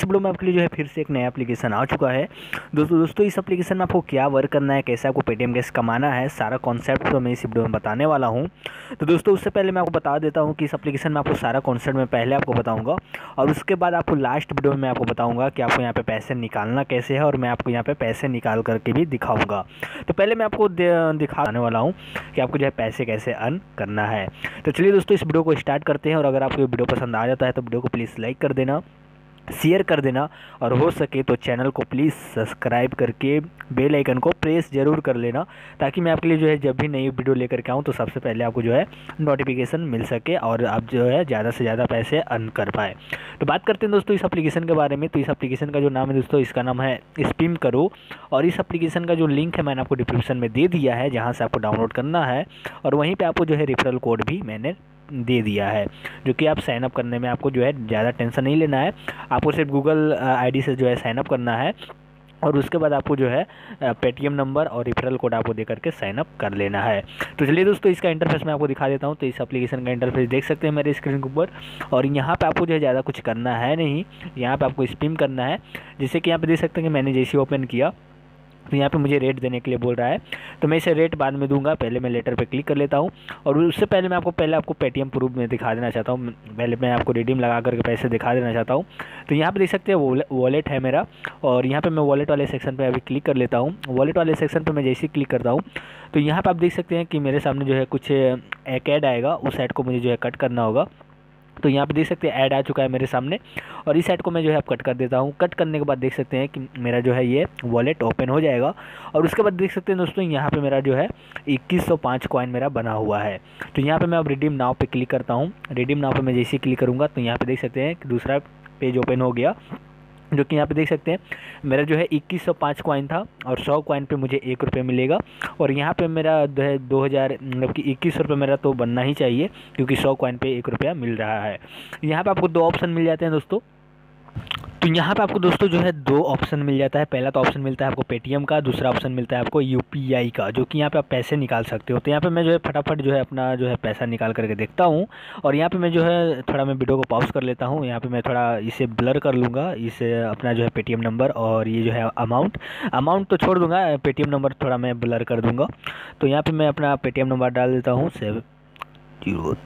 Video में आपके लिए जो है फिर से एक नया एप्लीकेशन आ चुका है। दोस्तों इस एप्लीकेशन में आपको क्या वर्क करना है, कैसे आपको पेटीएम कैसे कमाना है, सारा कॉन्सेप्ट तो मैं इस वीडियो में बताने वाला हूं। तो दोस्तों उससे पहले मैं आपको बता देता हूं कि इस एप्लीकेशन में आपको सारा कॉन्सेप्ट मैं पहले आपको बताऊंगा और उसके बाद आपको लास्ट वीडियो में मैं आपको बताऊँगा कि आपको यहाँ पर पैसे निकालना कैसे है और मैं आपको यहाँ पर पैसे निकाल करके भी दिखाऊँगा। तो पहले मैं आपको दिखाने वाला हूँ कि आपको जो है पैसे कैसे अर्न करना है। तो चलिए दोस्तों इस वीडियो को स्टार्ट करते हैं। और अगर आपको ये वीडियो पसंद आ जाता है तो वीडियो को प्लीज़ लाइक कर देना, शेयर कर देना और हो सके तो चैनल को प्लीज़ सब्सक्राइब करके बेल आइकन को प्रेस ज़रूर कर लेना, ताकि मैं आपके लिए जो है जब भी नई वीडियो लेकर के आऊँ तो सबसे पहले आपको जो है नोटिफिकेशन मिल सके और आप जो है ज़्यादा से ज़्यादा पैसे अर्न कर पाए। तो बात करते हैं दोस्तों इस एप्लीकेशन के बारे में। तो इस एप्लीकेशन का जो नाम है दोस्तों, इसका नाम है स्पिम करो। और इस एप्लीकेशन का जो लिंक है मैंने आपको डिस्क्रिप्शन में दे दिया है, जहाँ से आपको डाउनलोड करना है। और वहीं पर आपको जो है रेफरल कोड भी मैंने दे दिया है, जो कि आप साइन अप करने में आपको जो है ज़्यादा टेंशन नहीं लेना है। आपको सिर्फ गूगल आईडी से जो है साइन अप करना है और उसके बाद आपको जो है पेटीएम नंबर और रेफरल कोड आपको दे करके साइन अप कर लेना है। तो चलिए दोस्तों इसका इंटरफेस मैं आपको दिखा देता हूं। तो इस एप्लीकेशन का इंटरफेस देख सकते हैं मेरे स्क्रीन के ऊपर। और यहाँ पे आपको जो है ज़्यादा कुछ करना है नहीं, यहाँ पे आपको स्पिम करना है। जैसे कि यहाँ पे देख सकते हैं कि मैंने जैसे ओपन किया तो यहाँ पे मुझे रेट देने के लिए बोल रहा है, तो मैं इसे रेट बाद में दूंगा। पहले मैं लेटर पे क्लिक कर लेता हूँ। और उससे पहले मैं आपको पेटीएम प्रूफ में दिखा देना चाहता हूँ। पहले मैं आपको रिडीम लगा करके पैसे दिखा देना चाहता हूँ। तो यहाँ पे देख सकते हैं वॉलेट है मेरा, और यहाँ पे मैं वॉलेट वाले सेक्शन पे अभी क्लिक कर लेता हूँ। वॉलेट वाले सेक्शन पे मैं जैसे ही क्लिक करता हूँ तो यहाँ पर आप देख सकते हैं कि मेरे सामने जो है कुछ एक ऐड आएगा। उस ऐड को मुझे जो है कट करना होगा। तो यहाँ पे देख सकते हैं ऐड आ चुका है मेरे सामने, और इस ऐड को मैं जो है कट कर देता हूँ। कट करने के बाद देख सकते हैं कि मेरा जो है ये वॉलेट ओपन हो जाएगा। और उसके बाद देख सकते हैं दोस्तों यहाँ पे मेरा जो है 2105 कॉइन मेरा बना हुआ है। तो यहाँ पे मैं अब रिडीम नाउ पे क्लिक करता हूँ। रिडीम नाउ पे मैं जैसे ही क्लिक करूँगा तो यहाँ पे देख सकते हैं कि दूसरा पेज ओपन हो गया, जो कि यहाँ पे देख सकते हैं मेरा जो है 2105 कॉइन था और 100 कॉइन पे मुझे 1 रुपये मिलेगा। और यहाँ पे मेरा जो है 2000 मतलब कि 21 रुपये मेरा तो बनना ही चाहिए, क्योंकि 100 कॉइन पे 1 रुपया मिल रहा है। यहाँ पे आपको 2 ऑप्शन मिल जाते हैं दोस्तों। तो यहाँ पे आपको दोस्तों जो है 2 ऑप्शन मिल जाता है। पहला तो ऑप्शन मिलता है आपको पेटीएम का, दूसरा ऑप्शन मिलता है आपको यूपीआई का, जो कि यहाँ पे आप पैसे निकाल सकते हो। तो यहाँ पे मैं जो है फटाफट जो है अपना जो है पैसा निकाल करके देखता हूँ। और यहाँ पे मैं जो है थोड़ा मैं वीडियो को पॉज कर लेता हूँ। यहाँ पे मैं थोड़ा इसे ब्लर कर लूँगा, इसे अपना जो है पेटीएम नंबर और ये जो है अमाउंट तो छोड़ दूँगा, पेटीएम नंबर थोड़ा मैं ब्लर कर दूँगा। तो यहाँ पर मैं अपना पेटीएम नंबर डाल देता हूँ 70।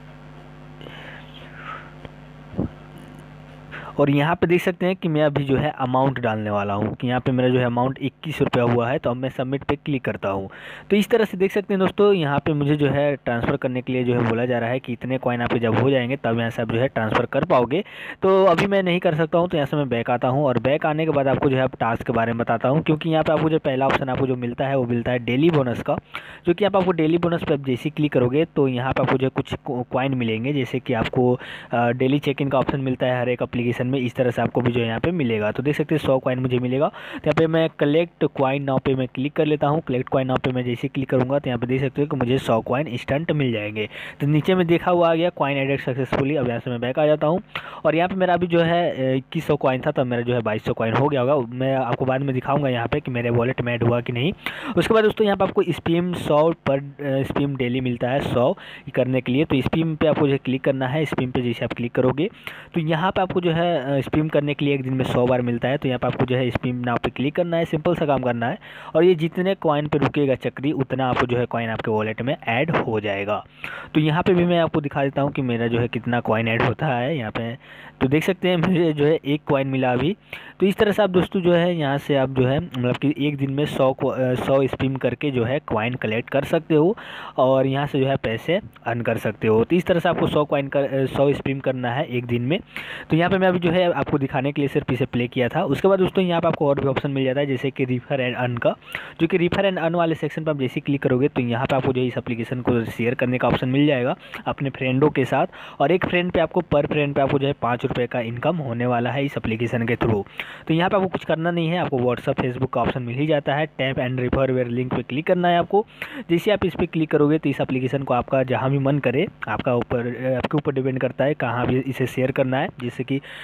और यहाँ पे देख सकते हैं कि मैं अभी जो है अमाउंट डालने वाला हूँ, कि यहाँ पे मेरा जो है अमाउंट 21 रुपया हुआ है। तो अब मैं सबमिट पे क्लिक करता हूँ। तो इस तरह से देख सकते हैं दोस्तों, यहाँ पे मुझे जो है ट्रांसफ़र करने के लिए जो है बोला जा रहा है कि इतने कॉइन आपके जब हो जाएंगे तब यहाँ से आप जो है ट्रांसफ़र कर पाओगे। तो अभी मैं नहीं कर सकता हूँ, तो यहाँ से मैं बैक आता हूँ। और बैक आने के बाद आपको जो है टास्क के बारे में बताता हूँ, क्योंकि यहाँ पर आपको जो पहला ऑप्शन आपको जो मिलता है वो मिलता है डेली बोनस का, जो कि यहाँ पर आपको डेली बोनस पर जैसे ही क्लिक करोगे तो यहाँ पर आपको जो है कुछ कॉइन मिलेंगे। जैसे कि आपको डेली चेक इन का ऑप्शन मिलता है हर एक एप्लीकेशन में, इस तरह से आपको भी जो है यहाँ पे मिलेगा। तो देख सकते हैं 100 कॉइन मुझे मिलेगा। तो यहाँ पे मैं कलेक्ट कॉइन नाउ पे मैं क्लिक कर लेता हूँ। कलेक्ट कॉइन नाउ पे मैं जैसे क्लिक करूँगा तो यहाँ पे देख सकते हो कि मुझे 100 कॉइन इंस्टेंट मिल जाएंगे। तो नीचे में देखा हुआ आ गया कॉइन एडेड सक्सेसफुली। अब यहाँ से मैं बैक आ जाता हूँ। और यहाँ पे मेरा अभी जो है 2100 कॉइन था, तब मेरा जो है 2200 कॉइन हो गया होगा। मैं आपको बाद में दिखाऊंगा यहाँ पे कि मेरे वॉलेट में ऐड हुआ कि नहीं। उसके बाद दोस्तों यहाँ पे आपको स्पीम 100 पर स्पीम डेली मिलता है 100 करने के लिए। तो स्पीम पे आपको जो है क्लिक करना है। स्पीम पे जैसे आप क्लिक करोगे तो यहाँ पे आपको जो है स्पीम करने के लिए एक दिन में 100 बार मिलता है। तो यहाँ पे आपको जो है स्पीम नाउ पे क्लिक करना है, सिंपल सा काम करना है। और ये जितने कॉइन पे रुकेगा चक्री, उतना आपको जो है कॉइन आपके वॉलेट में ऐड हो जाएगा। तो यहाँ पे भी मैं आपको दिखा देता हूँ कि मेरा जो है कितना कॉइन ऐड होता है यहाँ पे। तो देख सकते हैं मुझे जो है 1 कॉइन मिला अभी। तो इस तरह से आप दोस्तों जो है यहाँ से आप जो है मतलब कि एक दिन में 100 स्पीम करके जो है कॉइन कलेक्ट कर सकते हो और यहाँ से जो है पैसे अर्न कर सकते हो। तो इस तरह से आपको 100 स्पीम करना है एक दिन में। तो यहाँ पे मैं अभी जो है आपको दिखाने के लिए सिर्फ इसे प्ले किया था। उसके बाद दोस्तों यहाँ पे आपको और भी ऑप्शन मिल जाता है, जैसे कि रिफर एंड अर्न का, जो कि रिफर एंड अर्न वाले सेक्शन पर आप जैसे क्लिक करोगे तो यहाँ पे आपको जो है इस एप्लीकेशन को शेयर करने का ऑप्शन मिल जाएगा अपने फ्रेंडों के साथ। और एक फ्रेंड पे आपको पर फ्रेंड पे आपको जो है 5 रुपये का इनकम होने वाला है इस एप्लीकेशन के थ्रू। तो यहाँ पे आपको कुछ करना नहीं है, आपको व्हाट्सअप फेसबुक का ऑप्शन मिल ही जाता है। Tap and refer where link पे क्लिक करना है आपको। जैसे आप इस पर क्लिक करोगे तो इस एप्लीकेशन को आपका जहाँ भी मन करे आपके ऊपर डिपेंड करता है कहाँ भी इसे शेयर करना है। जैसे कि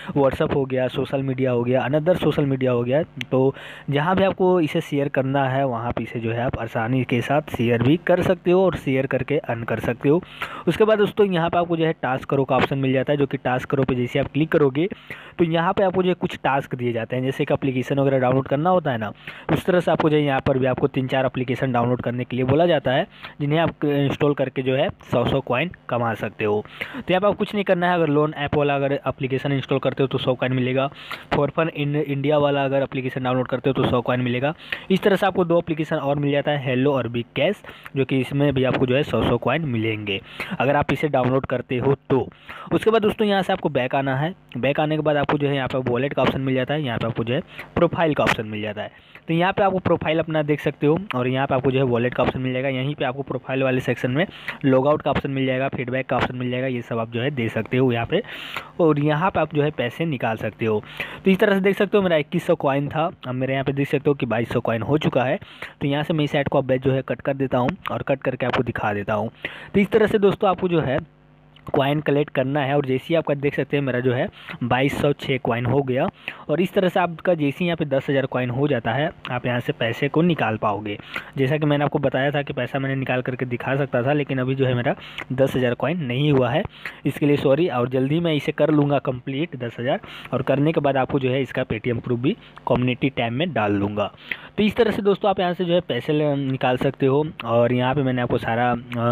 व्हाट्सअप हो गया, सोशल मीडिया हो गया, अनदर सोशल मीडिया हो गया। तो जहाँ भी आपको इसे शेयर करना है वहाँ पे इसे जो है आप आसानी के साथ शेयर भी कर सकते हो और शेयर करके अर्न कर सकते हो। उसके बाद दोस्तों यहाँ पे आपको जो है टास्क करो का ऑप्शन मिल जाता है, जो कि टास्क करो पे जैसे आप क्लिक करोगे तो यहाँ पे आपको जो है कुछ टास्क दिए जाते हैं। जैसे कि एप्लीकेशन वगैरह डाउनलोड करना होता है ना, उस तरह से आपको जो है यहाँ पर भी आपको 3-4 एप्लीकेशन डाउनलोड करने के लिए बोला जाता है, जिन्हें आप इंस्टॉल करके जो है 100 कॉइन कमा सकते हो। तो यहाँ पर कुछ नहीं करना है। अगर लोन ऐप वाला अगर एप्लीकेशन इंस्टॉल करते हो तो 100 कॉइन मिलेगा। फॉर फन इंडिया वाला अगर एप्लीकेशन डाउनलोड करते हो तो 100 कॉइन मिलेगा। इस तरह से आपको 2 एप्लीकेशन और मिल जाता है, हेलो और बिग कैश, जो कि इसमें भी आपको जो है 100 कॉइन मिलेंगे अगर आप इसे डाउनलोड करते हो तो। उसके बाद दोस्तों यहाँ से आपको बैक आना है। बैक आने के बाद आपको जो है यहाँ पर वॉलेट का ऑप्शन मिल जाता है, यहाँ पे आपको जो है प्रोफाइल का ऑप्शन मिल जाता है। तो यहाँ पे आपको प्रोफाइल अपना देख सकते हो और यहाँ पे आपको जो है वॉलेट का ऑप्शन मिल जाएगा। यहीं पे आपको प्रोफाइल वाले सेक्शन में लॉग आउट का ऑप्शन मिल जाएगा, फीडबैक का ऑप्शन मिल जाएगा। ये सब आप जो है दे सकते हो यहाँ पे, और यहाँ पे आप जो है पैसे निकाल सकते हो। तो इस तरह से देख सकते हो मेरा 2100 कॉइन था, अब मेरे यहाँ पे देख सकते हो कि 2200 कॉइन हो चुका है। तो यहाँ से मैं इस ऐड को अब जो है कट कर देता हूँ और कट करके आपको दिखा देता हूँ। तो इस तरह से दोस्तों आपको जो है कॉइन कलेक्ट करना है। और जैसे ही आपका देख सकते हैं मेरा जो है 2206 कॉइन हो गया। और इस तरह से आपका जैसे ही यहाँ पे 10,000 कॉइन हो जाता है आप यहाँ से पैसे को निकाल पाओगे। जैसा कि मैंने आपको बताया था कि पैसा मैंने निकाल करके दिखा सकता था, लेकिन अभी जो है मेरा 10,000 कॉइन नहीं हुआ है, इसके लिए सॉरी। और जल्दी मैं इसे कर लूँगा कंप्लीट 10,000, और करने के बाद आपको जो है इसका पेटीएम प्रूफ भी कम्युनिटी टैब में डाल दूँगा। तो इस तरह से दोस्तों आप यहाँ से जो है पैसे निकाल सकते हो। और यहाँ पे मैंने आपको सारा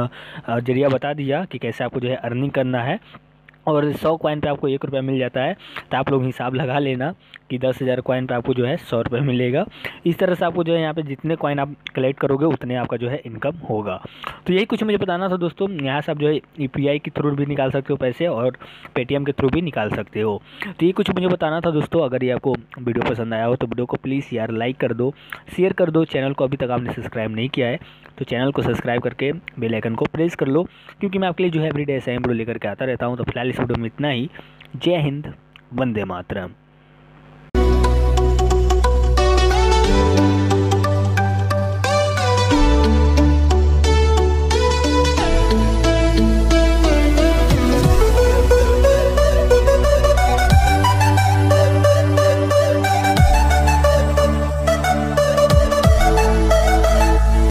जरिया बता दिया कि कैसे आपको जो है अर्निंग करना है। और 100 कॉइन पे आपको 1 रुपया मिल जाता है। तो आप लोग हिसाब लगा लेना कि 10,000 कॉइन पे आपको जो है 100 रुपये मिलेगा। इस तरह से आपको जो है यहाँ पे जितने कॉइन आप कलेक्ट करोगे उतने आपका जो है इनकम होगा। तो यही कुछ मुझे बताना था दोस्तों। यहाँ से आप जो है UPI के थ्रू भी निकाल सकते हो पैसे और पेटीएम के थ्रू भी निकाल सकते हो। तो ये कुछ मुझे बताना था दोस्तों। अगर ये आपको वीडियो पसंद आया हो तो वीडियो को प्लीज़ यार लाइक कर दो, शेयर कर दो। चैनल को अभी तक आपने सब्सक्राइब नहीं किया है तो चैनल को सब्सक्राइब करके बेल आइकन को प्रेस कर लो, क्योंकि मैं आपके लिए जो है एवरीडे ऐसा वीडियो लेकर के आता रहता हूँ। तो फिलहाल इस वीडियो में इतना ही। जय हिंद, वंदे मातरम।